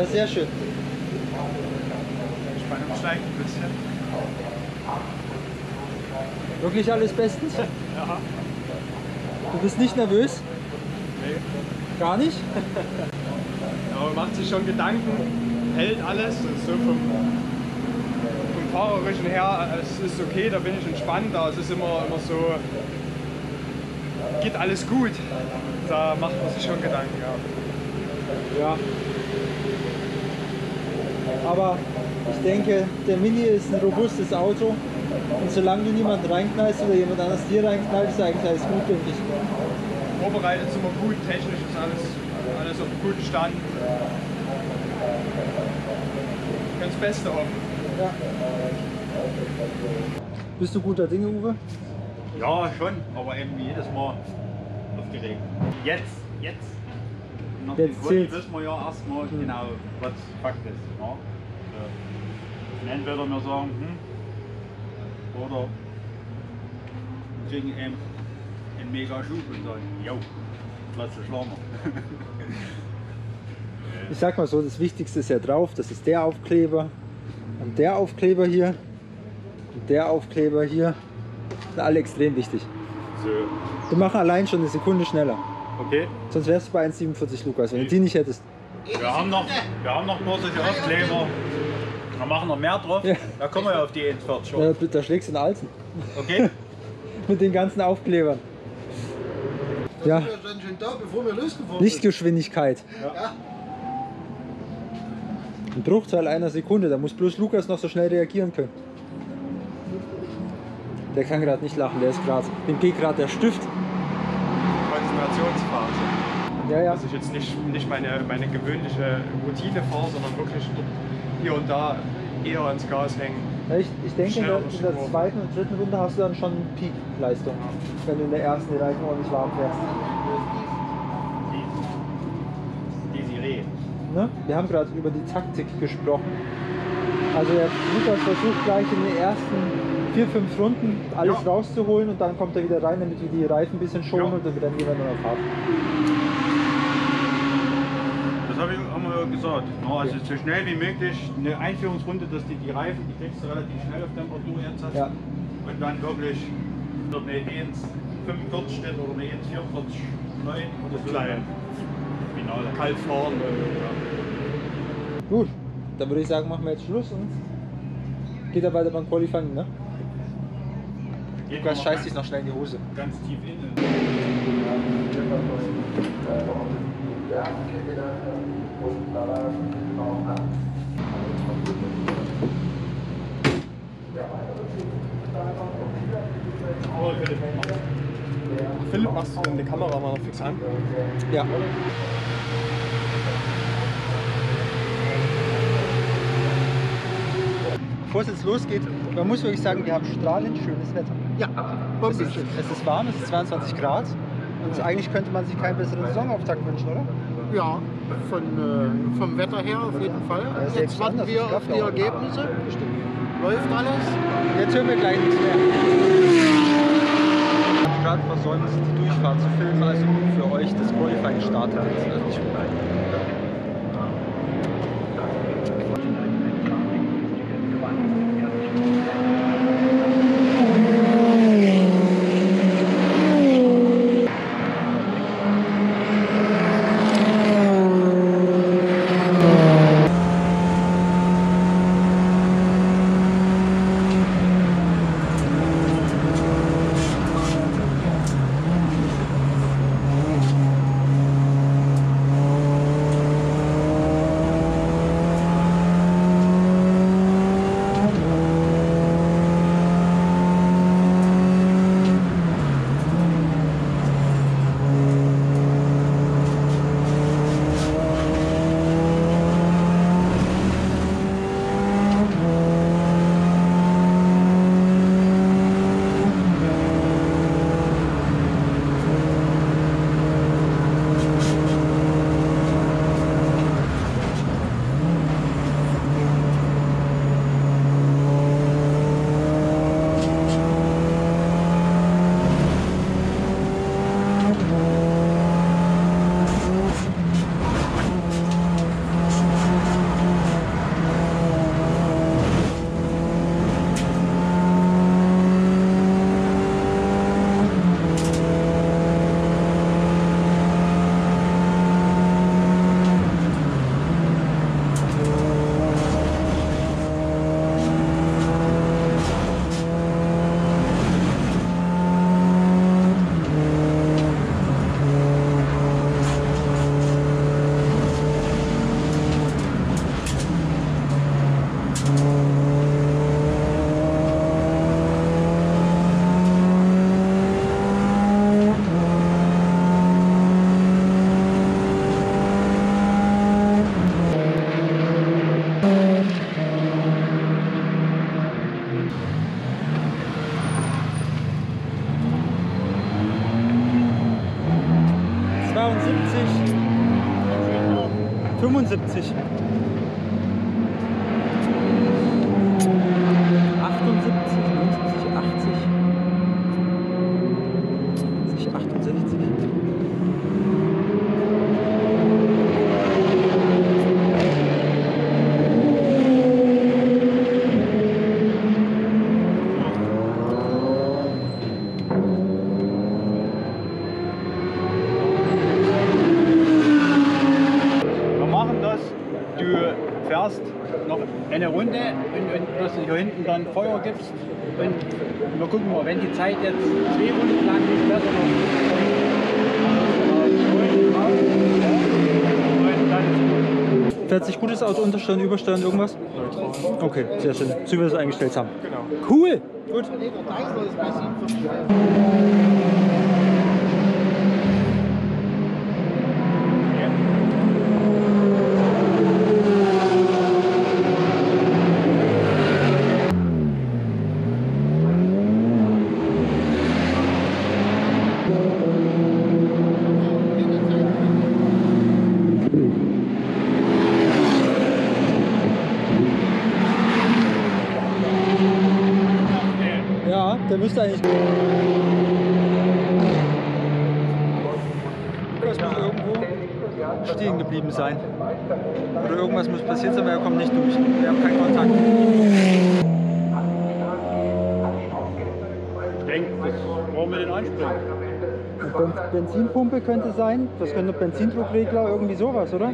Das ist sehr schön. Spannung steigt ein bisschen. Wirklich alles bestens? Ja. Du bist nicht nervös? Nee. Gar nicht? Aber man macht sich schon Gedanken, hält alles. So vom Fahrerischen her, es ist okay, da bin ich entspannt. Aber es ist immer so, geht alles gut. Da macht man sich schon Gedanken, ja. Ja. Aber ich denke, der Mini ist ein robustes Auto. Und solange du niemanden reinknallst oder jemand anderes dir reinknallt, ist eigentlich alles gut, denke ich. Vorbereitet sind wir gut, technisch ist alles auf einem guten Stand. Ganz Beste hoffen. Ja. Bist du guter Dinge, Uwe? Ja, schon, aber eben jedes Mal aufgeregt. Jetzt. Nach dem Jetzt Quali zählt's. wissen wir ja erstmal genau, was Fakt ist. Ja? Und entweder wir sagen, oder kriegen eben einen mega Schub und sagen, jo, plötzlich schlagen wir. Ich sag mal so, das Wichtigste ist ja drauf, das ist der Aufkleber und der Aufkleber hier und der Aufkleber hier, sind alle extrem wichtig. So, Die machen allein schon eine Sekunde schneller. okay. Sonst wärst du bei 1,47 Lukas, wenn du die nicht hättest. Wir haben noch ein paar solche Aufkleber. Wir machen noch mehr drauf. Ja. Da kommen wir ja auf die 1,40. Da schlägst du den Alten. Okay? Mit den ganzen Aufklebern. Ja, Wir sind schon da, bevor wir losgefahren Lichtgeschwindigkeit. Ja. Ein Bruchteil einer Sekunde, da muss bloß Lukas noch so schnell reagieren können. Der kann gerade nicht lachen, der ist gerade, dem geht gerade der Stift. Konzentrationsphase. Ja. Dass ich jetzt nicht meine gewöhnliche Routine fahre, sondern wirklich hier und da eher ins Gas hängen. Ich denke, in Schneller der zweiten und dritten Runde hast du dann schon Peak-Leistung, wenn du in der ersten die Reifen ordentlich warm fährst. Desiree. Ne? Wir haben gerade über die Taktik gesprochen. Also der Lukas versucht gleich in den ersten 4-5 Runden alles rauszuholen und dann kommt er wieder rein, damit wir die Reifen ein bisschen schonen und dann gehen wir nur noch Fahrt. Das haben wir ja gesagt. Also so schnell wie möglich eine Einführungsrunde, dass die Reifen, die kriegst du relativ schnell auf Temperatur jetzt hast. Ja. Und dann wirklich eine 1,45 steht oder eine 1,44,9 oder so. Klein. Finale. Kalt fahren. Gut, dann würde ich sagen, machen wir jetzt Schluss und geht er weiter beim Qualifying, ne? Lukas scheißt sich noch schnell in die Hose. Ganz tief innen. Philipp, machst du denn die Kamera mal noch fix an? Ja. Bevor es jetzt losgeht, man muss wirklich sagen, wir haben strahlend schönes Wetter. Ja, Es ist warm, es ist 22 Grad und eigentlich könnte man sich keinen besseren Saisonauftakt wünschen, oder? Ja, vom Wetter her auf jeden Fall. Ja, Jetzt warten das wir auf klappt die auch. Ergebnisse. Läuft alles. Jetzt hören wir gleich nichts mehr. Ich habe gerade versäumt, die Durchfahrt zu filmen, also für euch das Qualifying startet jetzt. Also nicht für mich. ...75, 78, 79, 80, 68. Noch eine Runde und dass du hier hinten dann Feuer gibst und wir gucken mal, wenn die Zeit jetzt 2 Runden lang nicht besser noch Fährt sich gutes Auto, Untersteuern, Übersteuern, irgendwas? Okay, sehr schön. So wie wir es eingestellt haben. Genau. Cool! Gut. Ja, der müsste eigentlich. Das muss irgendwo stehen geblieben sein. Oder irgendwas muss passiert sein, weil er kommt nicht durch. Wir haben keinen Kontakt. Ich denke, das brauchen wir den anspringen. Eine Benzinpumpe könnte sein. Das könnte Benzindruckregler, irgendwie sowas, oder? Ja.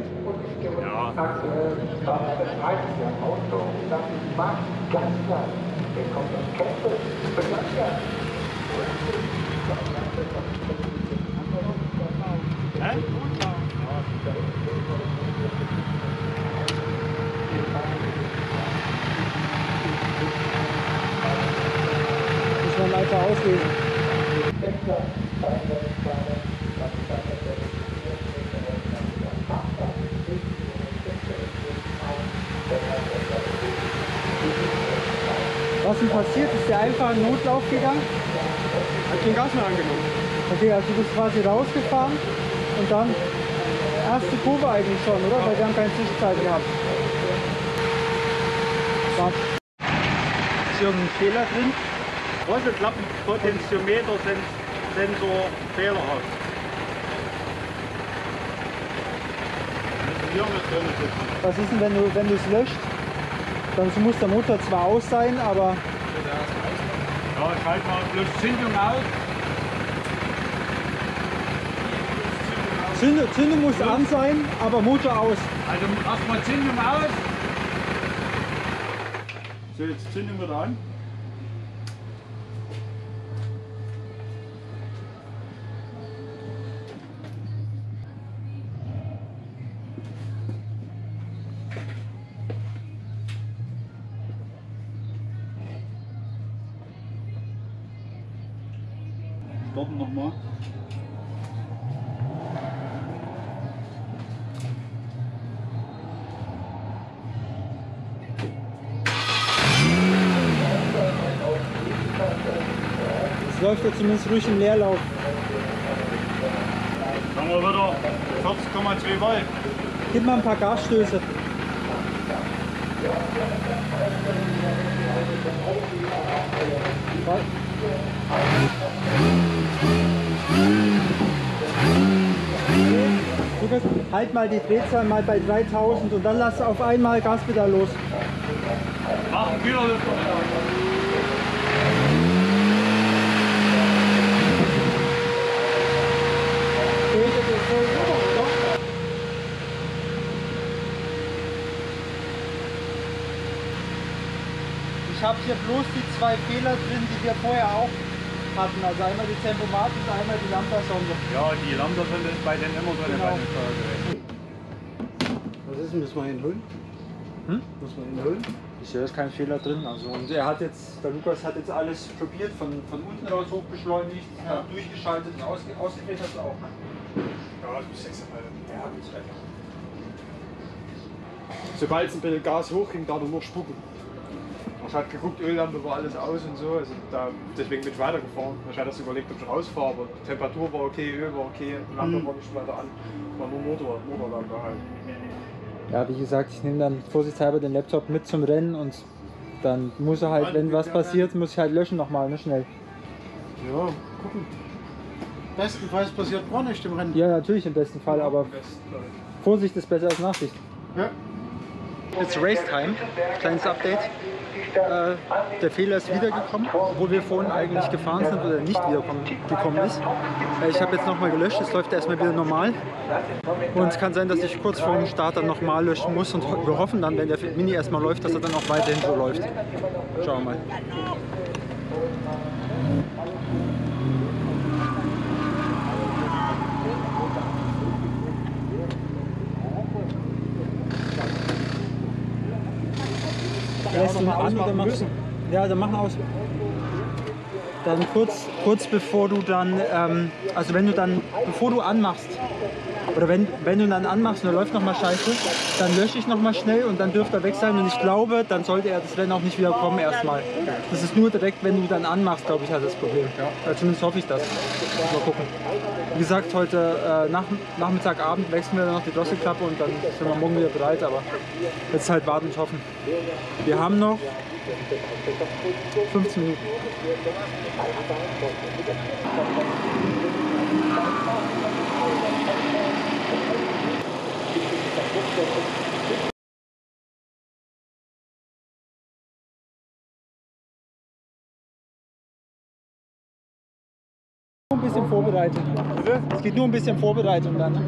Muss man einfach auslesen. Was denn passiert? Ist der einfach in Notlauf gegangen? Hat den Gas mehr angenommen. Okay, also du bist quasi rausgefahren und dann erste Kurve eigentlich schon, oder? Weil wir haben keine Zwischenzeit gehabt. Ist hier irgendein Fehler drin? Große Klappenpotentiometer sind Sensor fehlerhaft. Hier mit drin sitzen. Was ist denn, wenn du es löscht? Dann muss der Motor zwar aus sein, aber Ja, schalt mal bloß Zündung aus. Zündung muss an sein, aber Motor aus. Also erstmal Zündung aus. So, jetzt Zündung wieder an. Starten nochmal. Es läuft ja zumindest ruhig im Leerlauf. Dann haben wir wieder 40,2 Volt. Gib mal ein paar Gasstöße. Lukas, halt mal die Drehzahl mal bei 3000 und dann lass auf einmal Gaspedal los. Mach einen Kühlerlüfter. Ich habe hier bloß die 2 Fehler drin, die wir vorher auch hatten. Also einmal die Tempomat und einmal die Lambda-Sonde. Ja, die Lambda-Sonde ist bei denen immer drin, Genau. bei den Steuergeräten. Was ist denn das mal hinholen? Muss man ihn holen? Bisher ist kein Fehler drin. Also, und der Lukas hat jetzt alles probiert, von unten raus hochbeschleunigt, durchgeschaltet und ausgedreht hast du auch. Ne? Ja, bis 6,5. Ja, bis weiter. Sobald es ein bisschen Gas hochging, da nur spucken. Ich hatte geguckt, Öllampe war alles aus und so, also deswegen bin ich weitergefahren. Ich hatte erst überlegt, ob ich rausfahre, aber die Temperatur war okay, Öl war okay, Lampe war nicht weiter an, war nur Motorlampe halt. Ja, wie gesagt, ich nehme dann vorsichtshalber den Laptop mit zum Rennen und dann muss er halt, wenn was passiert, muss ich halt löschen nochmal, ne, schnell. Ja, gucken. Bestenfalls passiert gar nichts im Rennen. Ja, natürlich im besten Fall, aber Vorsicht ist besser als Nachsicht. Ja. It's Racetime, kleines Update. Der Fehler ist wiedergekommen, obwohl wir vorhin eigentlich gefahren sind oder nicht wiedergekommen ist. Ich habe jetzt nochmal gelöscht, es läuft erstmal wieder normal. Und es kann sein, dass ich kurz vor dem Start dann nochmal löschen muss und wir hoffen dann, wenn der Mini erstmal läuft, dass er dann auch weiterhin so läuft. Schauen wir mal. Lässt du ihn an oder machst du? Ja, dann mach aus. Dann kurz bevor du dann, also wenn du dann, bevor du anmachst, oder wenn du dann anmachst und er läuft nochmal scheiße, dann lösche ich nochmal schnell und dann dürfte er weg sein und ich glaube, dann sollte er das Rennen auch nicht wieder kommen erstmal. Das ist nur direkt, wenn du dann anmachst, glaube ich, hat das Problem. Ja. Zumindest hoffe ich das. Mal gucken. Wie gesagt, heute Nachmittag, Abend wechseln wir dann noch die Drosselklappe und dann sind wir morgen wieder bereit, aber jetzt halt warten und hoffen. Wir haben noch 15 Minuten. Ein bisschen Vorbereitung. Bitte? Es geht nur ein bisschen Vorbereitung dann. Ne?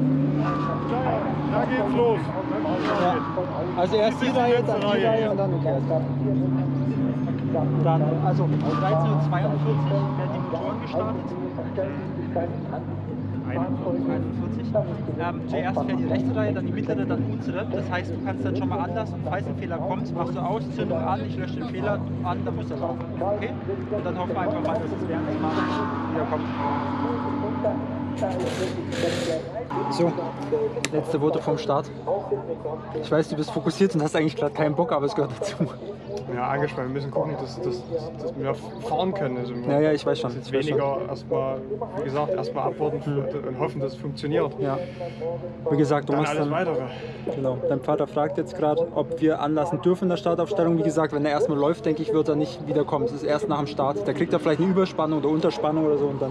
Da geht's los. Ja. Also erst die Reihe, dann die Reihe und dann okay. Dann, also 13:42 Uhr werden die Motoren gestartet. 41. Zuerst fährt die rechte Reihe, dann die mittlere, dann unsere. Das heißt, du kannst dann schon mal anlassen und falls ein Fehler kommt, machst du aus, Zündung an, ich lösche den Fehler an, dann muss er laufen. Okay? Und dann hoffen wir einfach mal, dass es während des Fahrens wieder kommt. So, letzte Worte vom Start. Ich weiß, du bist fokussiert und hast eigentlich gerade keinen Bock, aber es gehört dazu. Ja, angespannt. Wir müssen gucken, dass wir fahren können. Also Ja, ich weiß schon. Jetzt weniger erstmal, wie gesagt, erstmal abwarten und hoffen, dass es funktioniert. Ja. Wie gesagt, du Dann machst alles dann. weitere. Genau. Dein Vater fragt jetzt gerade, ob wir anlassen dürfen in der Startaufstellung. Wie gesagt, wenn er erstmal läuft, denke ich, wird er nicht wiederkommen. Es ist erst nach dem Start. Da kriegt er vielleicht eine Überspannung oder Unterspannung oder so und dann.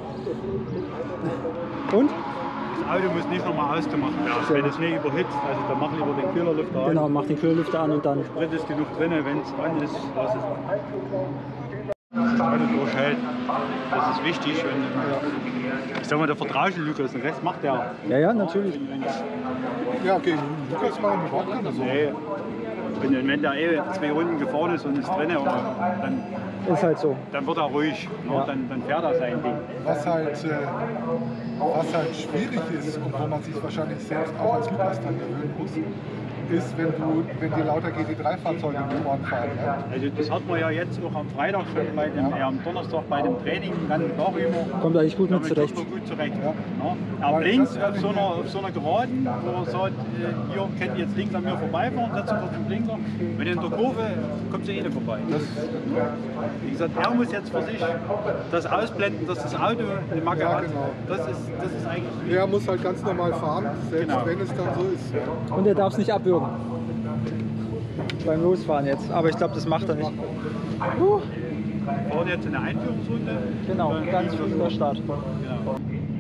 Und? Das Auto muss nicht nochmal ausgemacht werden. Wenn es nicht überhitzt, also dann mach lieber den Kühlerlüfter an. Genau, mach den Kühlerlüfter an und dann. Sprit ist genug drin, wenn es an ist, lass es. Das Auto durchhält, das ist wichtig. Und ich sag mal, der vertraut Lukas, den Rest macht er. Ja, natürlich. Ja, gegen Lukas machen wir überhaupt keine Sorgen. Nee. Und wenn der 2 Runden gefahren ist und ist drin, dann Ist halt so. dann wird er ruhig. Ja. Dann fährt er sein Ding. Was halt schwierig ist und wo man sich wahrscheinlich selbst auch als Lukas dann gewöhnen muss, ist, wenn die lauter GT3-Fahrzeuge im Ort fahren. Ja? Also das hat man ja jetzt auch am Freitag schon am Donnerstag bei dem Training den ganzen Tag über. Kommt eigentlich gut mit Damit zurecht. kommt man gut zurecht. Ja. Ja. Aber links auf so einer Geraden, wo man sagt, ihr könnt jetzt links an mir vorbeifahren, setzt kurz den Blinker. Wenn in der Kurve kommt sie eh nicht vorbei. Wie gesagt, er muss jetzt für sich das ausblenden, dass das Auto eine Macke Ja, hat. genau. Das ist eigentlich. Er muss halt ganz normal fahren, selbst Genau. wenn es dann so ist. Ja. Und er darf es nicht abwürgen. Beim Losfahren jetzt. Aber ich glaube, das macht er nicht. Wir fahren jetzt in der Einführungsrunde. Genau, ganz früher Start. Genau.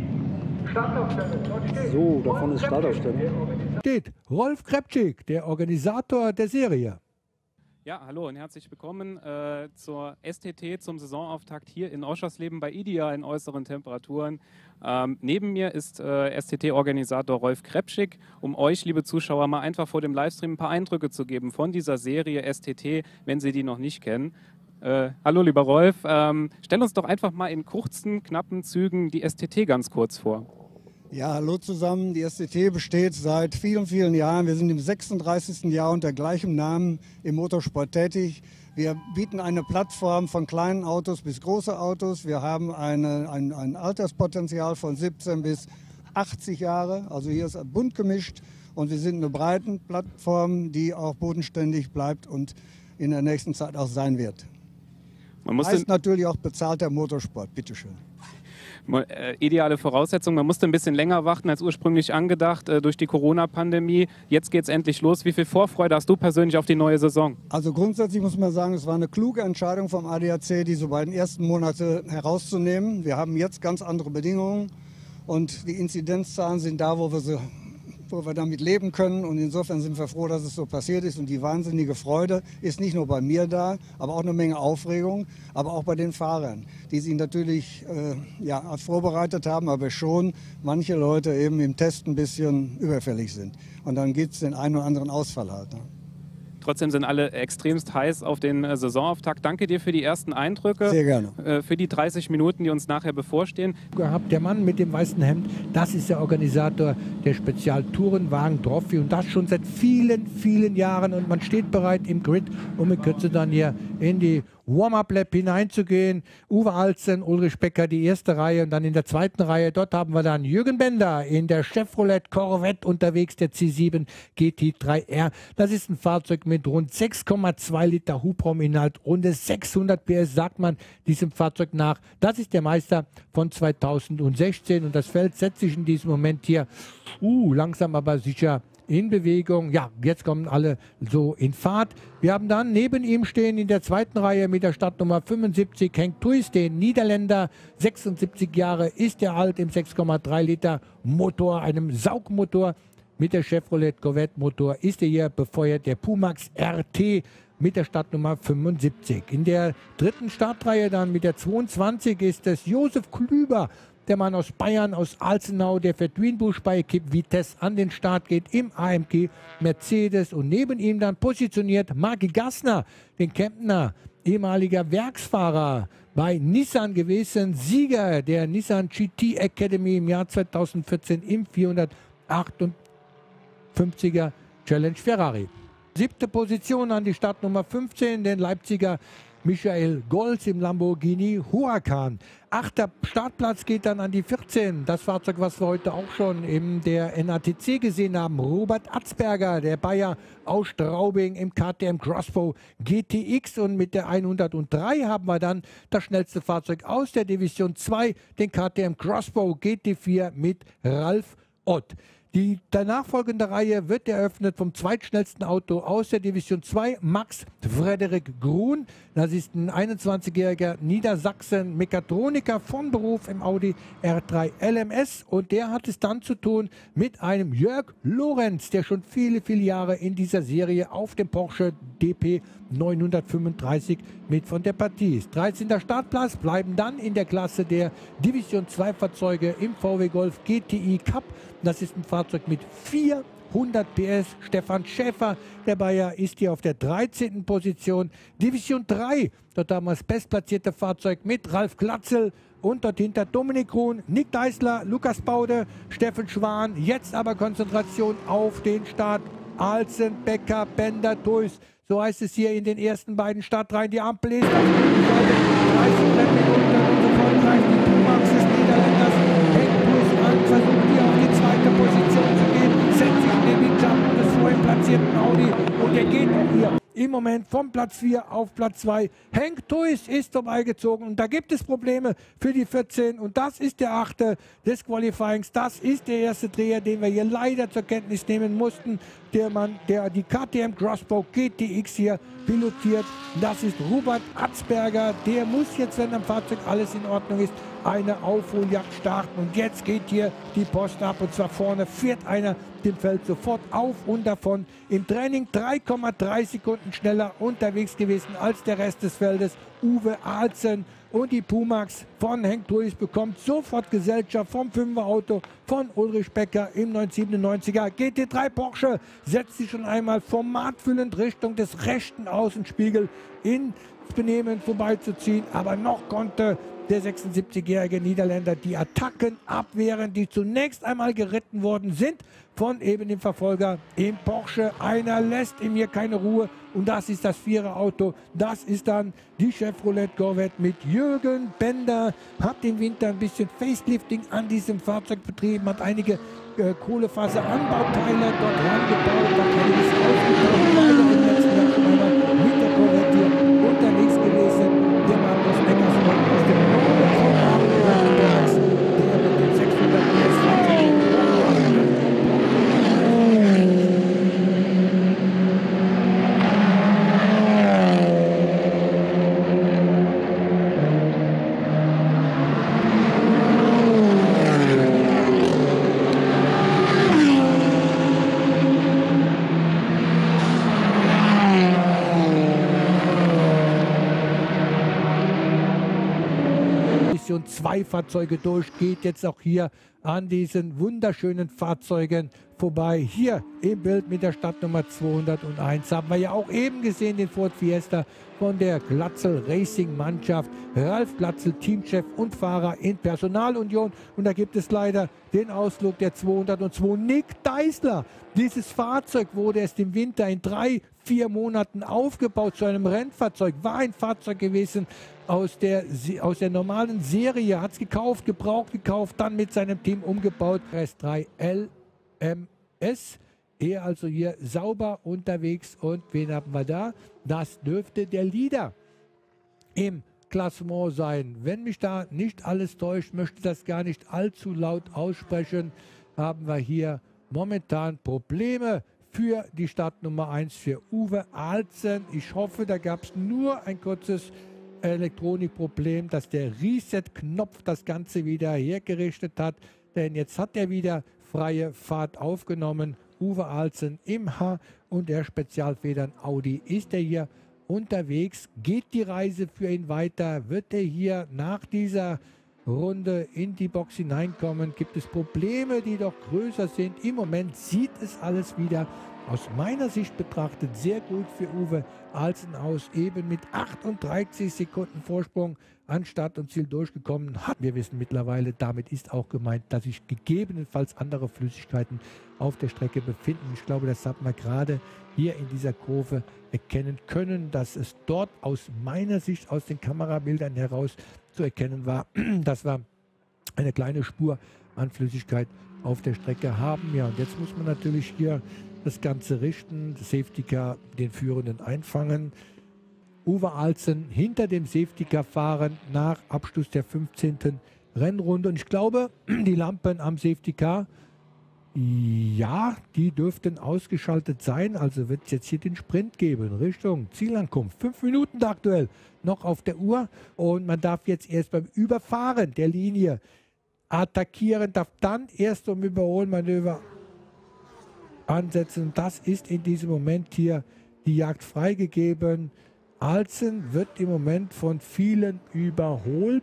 So, da vorne ist Startaufstellung. Steht Rolf Krepczyk, der Organisator der Serie. Ja, hallo und herzlich willkommen zur STT, zum Saisonauftakt hier in Oschersleben bei IDEA in äußeren Temperaturen. Neben mir ist STT-Organisator Rolf Krepczyk, um euch, liebe Zuschauer, mal einfach vor dem Livestream ein paar Eindrücke zu geben von dieser Serie STT, wenn Sie die noch nicht kennen. Hallo, lieber Rolf. Stell uns doch einfach mal in kurzen, knappen Zügen die STT ganz kurz vor. Ja, hallo zusammen. Die STT besteht seit vielen, vielen Jahren. Wir sind im 36. Jahr unter gleichem Namen im Motorsport tätig. Wir bieten eine Plattform von kleinen Autos bis große Autos. Wir haben ein Alterspotenzial von 17 bis 80 Jahre. Also hier ist bunt gemischt und wir sind eine breite Plattform, die auch bodenständig bleibt und in der nächsten Zeit auch sein wird. Heißt natürlich auch bezahlter Motorsport. Bitteschön. Ideale Voraussetzung. Man musste ein bisschen länger warten als ursprünglich angedacht durch die Corona-Pandemie. Jetzt geht es endlich los. Wie viel Vorfreude hast du persönlich auf die neue Saison? Also grundsätzlich muss man sagen, es war eine kluge Entscheidung vom ADAC, diese beiden ersten Monate herauszunehmen. Wir haben jetzt ganz andere Bedingungen und die Inzidenzzahlen sind da, wo wir damit leben können. Und insofern sind wir froh, dass es so passiert ist. Und die wahnsinnige Freude ist nicht nur bei mir da, aber auch eine Menge Aufregung, aber auch bei den Fahrern, die sich natürlich vorbereitet haben, aber schon manche Leute eben im Test ein bisschen überfällig sind. Und dann gibt es den einen oder anderen Ausfall halt. Ne? Trotzdem sind alle extremst heiß auf den Saisonauftakt. Danke dir für die ersten Eindrücke. Sehr gerne. Für die 30 Minuten, die uns nachher bevorstehen. Gehabt, der Mann mit dem weißen Hemd, das ist der Organisator der Spezial-Tourenwagen Trophy und das schon seit vielen, vielen Jahren. Und man steht bereit im Grid, um in Kürze dann hier in die Warm-Up-Lap hineinzugehen. Uwe Alzen, Ulrich Becker, die erste Reihe und dann in der zweiten Reihe. Dort haben wir dann Jürgen Bender in der Chevrolet Corvette unterwegs, der C7 GT3R. Das ist ein Fahrzeug mit rund 6,2 Liter Hubrauminhalt, rund 600 PS, sagt man diesem Fahrzeug nach. Das ist der Meister von 2016 und das Feld setzt sich in diesem Moment hier langsam aber sicher in Bewegung. Ja, jetzt kommen alle so in Fahrt. Wir haben dann neben ihm stehen in der zweiten Reihe mit der Startnummer 75 Henk Thuys, den Niederländer. 76 Jahre ist er alt im 6,3 Liter Motor, einem Saugmotor. Mit der Chevrolet Corvette Motor ist er hier befeuert, der Pumax RT mit der Startnummer 75. In der dritten Startreihe dann mit der 22 ist es Josef Klüber, der Mann aus Bayern, aus Alzenau, der für Twinbush bei Equipe Vitesse an den Start geht im AMG Mercedes. Und neben ihm dann positioniert Marky Gassner, den Kemptner, ehemaliger Werksfahrer bei Nissan gewesen, Sieger der Nissan GT Academy im Jahr 2014 im 458er Challenge Ferrari. 7. Position an die Startnummer 15, den Leipziger Michael Golz im Lamborghini Huracan. 8. Startplatz geht dann an die 14. Das Fahrzeug, was wir heute auch schon in der NATC gesehen haben. Robert Atzberger, der Bayer aus Straubing im KTM Crossbow GTX. Und mit der 103 haben wir dann das schnellste Fahrzeug aus der Division 2, den KTM Crossbow GT4 mit Ralf Ott. Die nachfolgende Reihe wird eröffnet vom zweitschnellsten Auto aus der Division 2, Max Frederik Grun. Das ist ein 21-jähriger Niedersachsen-Mechatroniker von Beruf im Audi R3 LMS. Und der hat es dann zu tun mit einem Jörg Lorenz, der schon viele, viele Jahre in dieser Serie auf dem Porsche DP 935 mit von der Partie ist. 13. Startplatz, bleiben dann in der Klasse der Division 2 Fahrzeuge im VW Golf GTI Cup. Das ist ein Fahrzeug mit 400 PS. Stefan Schäfer, der Bayer, ist hier auf der 13. Position. Division 3, dort haben wir das bestplatzierte Fahrzeug mit Ralf Glatzel. Und dort hinter Dominik Ruhn, Nick Deisler, Lukas Baude, Steffen Schwan. Jetzt aber Konzentration auf den Start. Alzen, Becker, Bender, Thuys. So heißt es hier in den ersten beiden Startreihen. Die Ampel ist auf die Seite. 30 Minuten und sofort greift die Pumax des Niederländers. Henk Thuys an, versucht hier auf die zweite Position zu gehen. Setzt sich neben den Jump des vorhin platzierten Audi. Und er geht auch hier im Moment vom Platz 4 auf Platz 2. Henk Thuys ist vorbeigezogen und da gibt es Probleme für die 14 und das ist der 8. des Qualifyings. Das ist der erste Dreher, den wir hier leider zur Kenntnis nehmen mussten. Der Mann, der die KTM Crossbow GTX hier pilotiert, das ist Robert Atzberger. Der muss jetzt, wenn am Fahrzeug alles in Ordnung ist, eine Aufholjagd starten. Und jetzt geht hier die Post ab und zwar vorne fährt einer dem Feld sofort auf und davon. Im Training 3,3 Sekunden schneller unterwegs gewesen als der Rest des Feldes. Uwe Alzen und die Pumax von Henk Thuys bekommt sofort Gesellschaft vom 5er Auto von Ulrich Becker im 997er GT3 Porsche. Setzt sich schon einmal formatfüllend Richtung des rechten Außenspiegel ins Benehmen vorbeizuziehen. Aber noch konnte der 76-jährige Niederländer, die Attacken abwehren, die zunächst einmal geritten worden sind von eben dem Verfolger im Porsche. Einer lässt ihm hier keine Ruhe und das ist das Viererauto. Das ist dann die Chevrolet Corvette mit Jürgen Bender. Hat im Winter ein bisschen Facelifting an diesem Fahrzeug betrieben, hat einige Kohlefaseranbauteile dort rangebaut, hat einiges ausgetauscht, war ja im letzten Jahr schon einmal mit der Corvette hier unterwegs gewesen. Der Markus Neckarson aus dem Norden von Baden-Württemberg, der mit dem 600 PS zwei Fahrzeuge durch, geht jetzt auch hier an diesen wunderschönen Fahrzeugen vorbei. Hier im Bild mit der Startnummer 201 haben wir ja auch eben gesehen den Ford Fiesta von der Glatzel Racing Mannschaft. Ralf Glatzel, Teamchef und Fahrer in Personalunion. Und da gibt es leider den Ausflug der 202. Nick Deisler. Dieses Fahrzeug wurde erst im Winter in 3-4 Monaten aufgebaut zu einem Rennfahrzeug. War ein Fahrzeug gewesen aus der normalen Serie. Hat es gekauft, gebraucht, gekauft, dann mit seinem Team umgebaut. S3 LMS. Er also hier sauber unterwegs. Und wen haben wir da? Das dürfte der Leader im Klassement sein. Wenn mich da nicht alles täuscht, möchte das gar nicht allzu laut aussprechen, haben wir hier momentan Probleme für die Startnummer 1 für Uwe Alzen. Ich hoffe, da gab es nur ein kurzes Elektronikproblem, dass der Reset-Knopf das Ganze wieder hergerichtet hat. Denn jetzt hat er wieder freie Fahrt aufgenommen. Uwe Alzen im H und der Spezialfedern Audi ist er hier unterwegs. Geht die Reise für ihn weiter? Wird er hier nach dieser Runde in die Box hineinkommen? Gibt es Probleme, die doch größer sind? Im Moment sieht es alles wieder aus meiner Sicht betrachtet sehr gut für Uwe Alzen aus. Eben mit 38 Sekunden Vorsprung an Start und Ziel durchgekommen hat. Wir wissen mittlerweile, damit ist auch gemeint, dass sich gegebenenfalls andere Flüssigkeiten auf der Strecke befinden. Ich glaube, das hat man gerade hier in dieser Kurve erkennen können, dass es dort aus meiner Sicht aus den Kamerabildern heraus zu erkennen war, dass wir eine kleine Spur an Flüssigkeit auf der Strecke haben. Ja, und jetzt muss man natürlich hier das Ganze richten, das Safety Car den Führenden einfangen. Uwe Alzen hinter dem Safety Car fahren nach Abschluss der 15. Rennrunde. Und ich glaube, die Lampen am Safety Car, ja, die dürften ausgeschaltet sein. Also wird es jetzt hier den Sprint geben Richtung Zielankunft. 5 Minuten aktuell noch auf der Uhr. Und man darf jetzt erst beim Überfahren der Linie attackieren, darf dann erst um Überholmanöver ansetzen. Das ist in diesem Moment hier die Jagd freigegeben. Alzen wird im Moment von vielen überholt.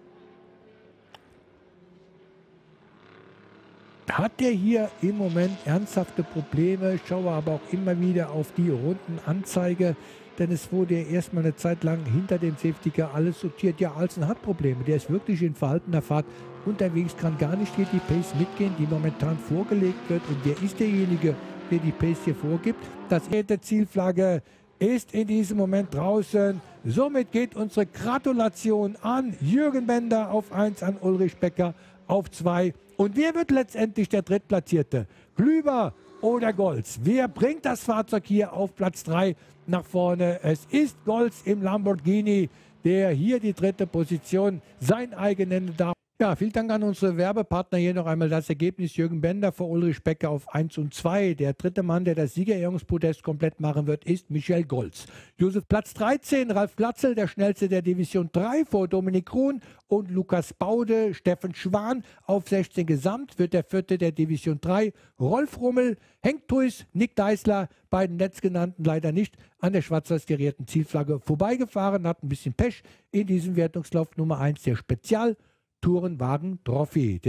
Hat er hier im Moment ernsthafte Probleme? Ich schaue aber auch immer wieder auf die Rundenanzeige, denn es wurde ja erstmal eine Zeit lang hinter dem Safety Car alles sortiert. Ja, Alzen hat Probleme. Der ist wirklich in verhaltener Fahrt unterwegs, kann gar nicht hier die Pace mitgehen, die momentan vorgelegt wird. Und wer ist derjenige, der die Pace hier vorgibt? Das der Zielflagge ist in diesem Moment draußen. Somit geht unsere Gratulation an Jürgen Bender auf 1, an Ulrich Becker auf 2. Und wer wird letztendlich der Drittplatzierte? Glüber oder Golz? Wer bringt das Fahrzeug hier auf Platz 3 nach vorne? Es ist Golz im Lamborghini, der hier die dritte Position sein eigen nennen darf. Ja, vielen Dank an unsere Werbepartner. Hier noch einmal das Ergebnis. Jürgen Bender vor Ulrich Becker auf 1 und 2. Der dritte Mann, der das Siegerehrungspodest komplett machen wird, ist Michael Golz. Josef Platz 13, Ralf Glatzel, der schnellste der Division 3 vor Dominik Krohn und Lukas Baude. Steffen Schwan auf 16 gesamt wird der vierte der Division 3. Rolf Rummel, Henk Thuis, Nick Deisler, beiden letztgenannten leider nicht an der schwarz-weiß gerierten Zielflagge vorbeigefahren, hat ein bisschen Pech in diesem Wertungslauf Nummer 1 der Spezial Tourenwagen Trophy.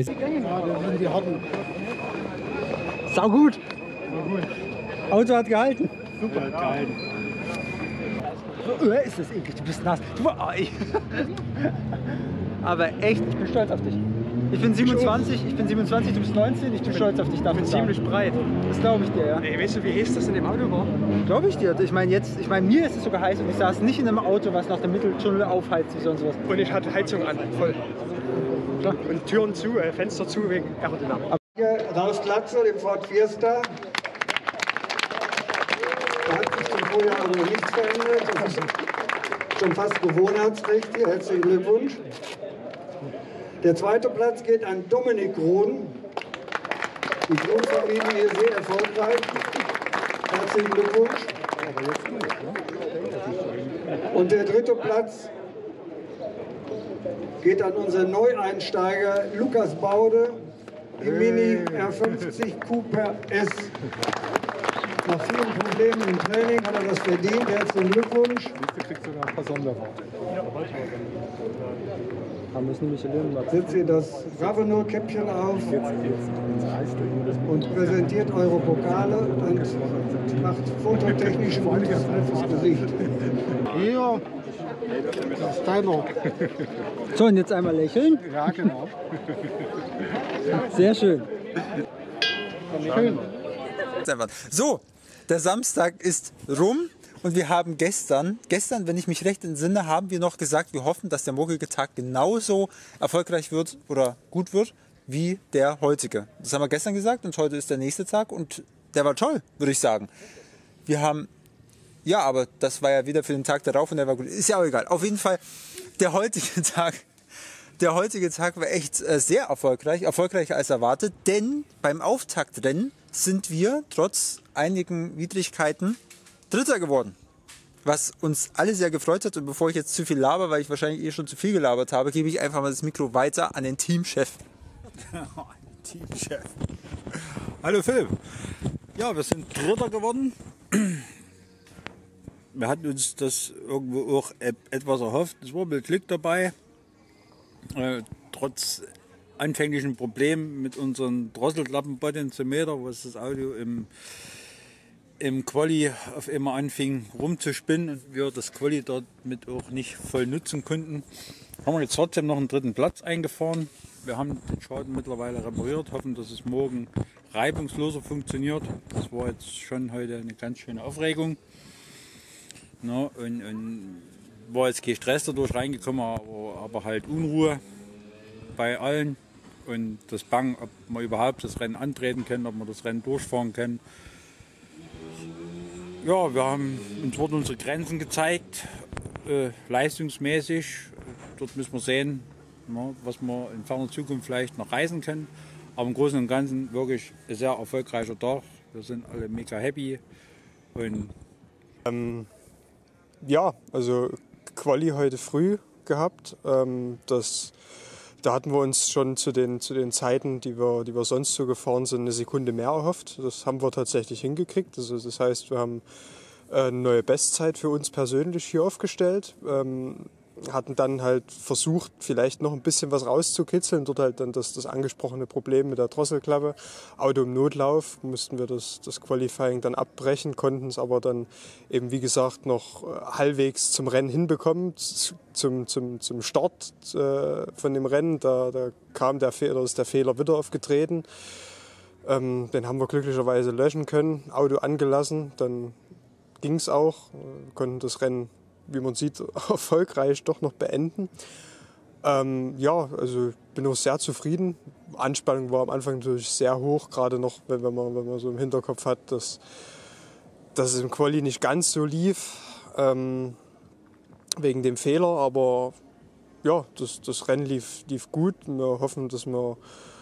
Sau gut. Auto hat gehalten. Super gehalten. Ist das eklig, du bist nass. Aber echt, ich bin stolz auf dich. Ich bin 27, du bist 19, ich bin stolz auf dich. Ich bin ziemlich breit. Das glaube ich dir, ja. Ey, weißt du, wie heiß das in dem Auto war? Glaube ich dir. Ich meine, mir ist es sogar heiß und ich saß nicht in einem Auto, was nach dem Mitteltunnel aufheizt wie sonst was. Und ich hatte Heizung an, voll. Klar. Und Türen zu, Fenster zu wegen Aerodynamik. Ralf Glatzel im Ford Fiesta. Da hat sich zum Vorjahr aber noch nichts verändert. Das ist schon fast Gewohnheitsrecht hier. Herzlichen Glückwunsch. Der zweite Platz geht an Dominik Krohn. Die Krohn-Familie ist sehr erfolgreich. Herzlichen Glückwunsch. Und der dritte Platz geht an unseren Neueinsteiger Lukas Baude im Mini R50 Cooper S. Nach vielen Problemen im Training hat er das verdient. Herzlichen Glückwunsch. Du kriegst sogar ein paar Sonderworte. Haben wir es nämlich erleben. Setzt ihr das Ravenol-Käppchen auf und präsentiert eure Pokale und macht fototechnischen Gutes fürs Gesicht. Hier, das ist deiner. So, und jetzt einmal lächeln. Ja, genau. Sehr schön. So, der Samstag ist rum und wir haben gestern, wenn ich mich recht entsinne, haben wir noch gesagt, wir hoffen, dass der morgige Tag genauso erfolgreich wird oder gut wird wie der heutige. Das haben wir gestern gesagt und heute ist der nächste Tag und der war toll, würde ich sagen. Wir haben, ja, aber das war ja wieder für den Tag darauf und der war gut. Ist ja auch egal. Auf jeden Fall, der heutige Tag war echt sehr erfolgreich, erfolgreicher als erwartet, denn beim Auftaktrennen sind wir trotz einigen Widrigkeiten Dritter geworden. Was uns alle sehr gefreut hat. Und bevor ich jetzt zu viel laber, weil ich wahrscheinlich schon zu viel gelabert habe, gebe ich einfach mal das Mikro weiter an den Teamchef. Teamchef. Hallo Philipp. Ja, wir sind Dritter geworden. Wir hatten uns das irgendwo auch etwas erhofft. Es war mit Glück dabei. Trotz anfänglichen Problemen mit unseren Drosselklappenpotentiometer, was das Auto im Quali auf einmal anfing rumzuspinnen und wir das Quali dort mit auch nicht voll nutzen konnten, haben wir jetzt trotzdem noch einen dritten Platz eingefahren. Wir haben den Schaden mittlerweile repariert, hoffen, dass es morgen reibungsloser funktioniert. Das war jetzt schon heute eine ganz schöne Aufregung. Na, und war jetzt kein Stress dadurch reingekommen, aber halt Unruhe bei allen. Und das Bang, ob wir überhaupt das Rennen antreten können, ob wir das Rennen durchfahren können. Ja, uns wurden unsere Grenzen gezeigt, leistungsmäßig. Dort müssen wir sehen, was wir in ferner Zukunft vielleicht noch reisen können. Aber im Großen und Ganzen wirklich ein sehr erfolgreicher Tag. Wir sind alle mega happy. Und ja, also Quali heute früh gehabt. Da hatten wir uns schon zu den Zeiten, die wir sonst so gefahren sind, eine Sekunde mehr erhofft. Das haben wir tatsächlich hingekriegt. Also das heißt, wir haben eine neue Bestzeit für uns persönlich hier aufgestellt. Hatten dann halt versucht, vielleicht noch ein bisschen was rauszukitzeln. Dort halt dann das angesprochene Problem mit der Drosselklappe. Auto im Notlauf mussten wir das Qualifying dann abbrechen, konnten es aber dann eben, wie gesagt, noch halbwegs zum Rennen hinbekommen. Zum Start von dem Rennen, da kam der Fehler wieder aufgetreten. Den haben wir glücklicherweise löschen können, Auto angelassen, dann ging es auch, konnten das Rennen, wie man sieht, erfolgreich doch noch beenden. Ja, also ich bin auch sehr zufrieden. Anspannung war am Anfang natürlich sehr hoch, gerade noch, wenn man so im Hinterkopf hat, dass es im Quali nicht ganz so lief, wegen dem Fehler. Aber ja, das Rennen lief gut. Wir hoffen, dass wir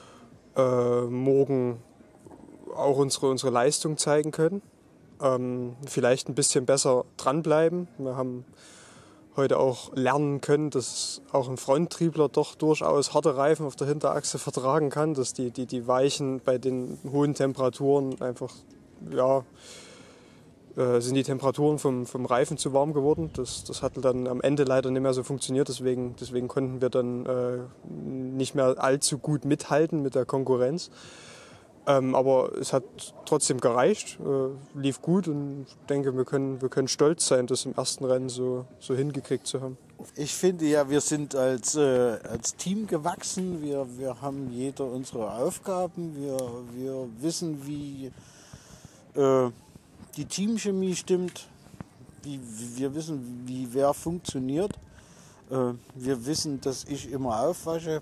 morgen auch unsere Leistung zeigen können. Vielleicht ein bisschen besser dranbleiben. Wir haben heute auch lernen können, dass auch ein Fronttriebler doch durchaus harte Reifen auf der Hinterachse vertragen kann, dass die Weichen bei den hohen Temperaturen einfach, ja, sind die Temperaturen vom Reifen zu warm geworden. Das hat dann am Ende leider nicht mehr so funktioniert, deswegen konnten wir dann nicht mehr allzu gut mithalten mit der Konkurrenz. Aber es hat trotzdem gereicht, lief gut und ich denke, wir können stolz sein, das im ersten Rennen so hingekriegt zu haben. Ich finde ja, wir sind als Team gewachsen, wir haben jeder unsere Aufgaben, wir wissen, wie die Teamchemie stimmt, wir wissen, wie wer funktioniert. Wir wissen, dass ich immer aufwasche.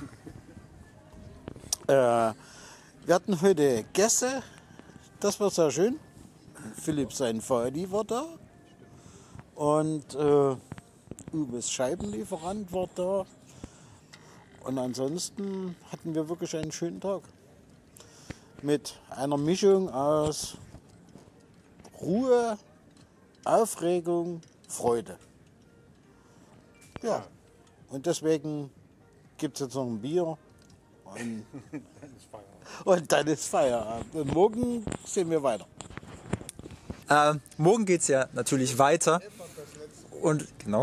Wir hatten heute Gäste, das war sehr schön. Philipp sein Vati war da und Uwes Scheibenlieferant war da. Und ansonsten hatten wir wirklich einen schönen Tag. Mit einer Mischung aus Ruhe, Aufregung, Freude. Ja, und deswegen gibt es jetzt noch ein Bier. Und dann ist Feierabend. Und morgen sehen wir weiter. Morgen geht es ja natürlich weiter. Und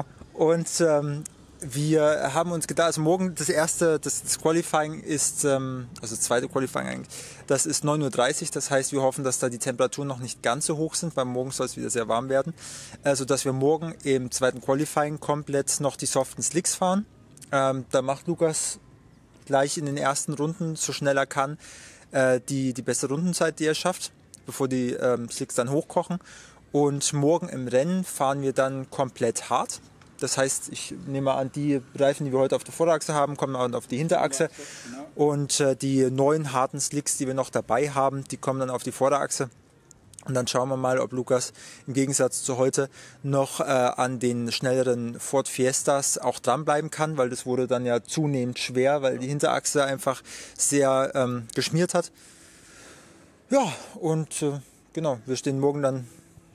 wir haben uns gedacht, also morgen das Qualifying ist, also das zweite Qualifying eigentlich, das ist 9:30 Uhr. Das heißt, wir hoffen, dass da die Temperaturen noch nicht ganz so hoch sind, weil morgen soll es wieder sehr warm werden. Also, dass wir morgen im zweiten Qualifying komplett noch die soften Slicks fahren. Da macht Lukas gleich in den ersten Runden, so schnell er kann, die beste Rundenzeit, die er schafft, bevor die Slicks dann hochkochen. Und morgen im Rennen fahren wir dann komplett hart. Das heißt, ich nehme an, die Reifen, die wir heute auf der Vorderachse haben, kommen auch auf die Hinterachse. Und die neuen harten Slicks, die wir noch dabei haben, die kommen dann auf die Vorderachse. Und dann schauen wir mal, ob Lukas im Gegensatz zu heute noch an den schnelleren Ford Fiestas auch dranbleiben kann, weil das wurde dann ja zunehmend schwer, weil die Hinterachse einfach sehr geschmiert hat. Ja, und genau, wir stehen morgen dann,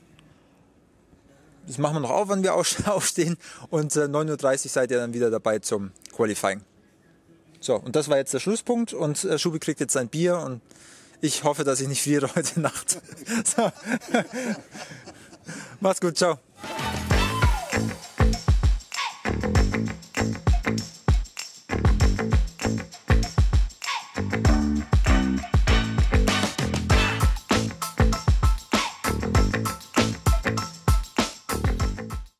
das machen wir noch auf, wenn wir aufstehen, und 9:30 Uhr seid ihr dann wieder dabei zum Qualifying. So, und das war jetzt der Schlusspunkt und Schubi kriegt jetzt sein Bier und ich hoffe, dass ich nicht friere heute Nacht. So. Mach's gut, ciao.